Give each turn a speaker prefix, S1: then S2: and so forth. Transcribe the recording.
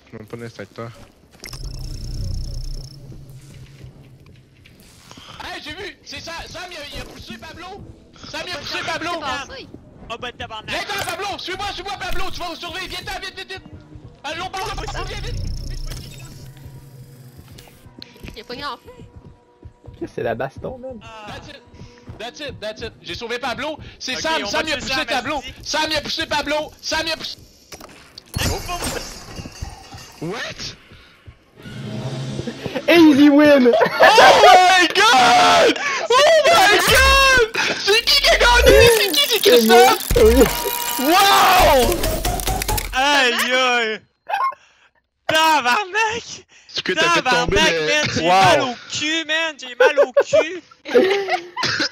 S1: Même pas d'instincteur.
S2: Hey, j'ai vu! C'est ça! Sam, il a poussé Pablo! Sam, il a poussé Pablo!
S3: Oh bah tabarnak!
S2: Viens-t'en, Pablo! Suis-moi, Pablo! Tu vas me surveiller! Viens-t'en, vite! Allons, Pablo, viens vite!
S4: Il a pogné en feu.
S5: C'est la baston, man.
S2: That's it! J'ai sauvé Pablo! C'est
S3: Ok,
S2: Sam!
S3: on
S2: Sam,
S3: va
S2: il a
S3: tuer
S2: poussé
S3: Sam,
S2: Pablo!
S3: vas-y.
S2: Sam, il a poussé Pablo! Sam, il a poussé...
S1: What?
S5: Easy win!
S2: Oh my god! Oh my god! C'est qui a gagné? C'est qui? C'est Christophe?
S5: Oui.
S2: Wow!
S3: Aïe aïe! Tabarnak!
S1: Est-ce que t'as fait tomber
S3: Tabarnak,
S1: le...
S3: man! J'ai
S2: Wow.
S3: mal au cul, man! J'ai mal au cul!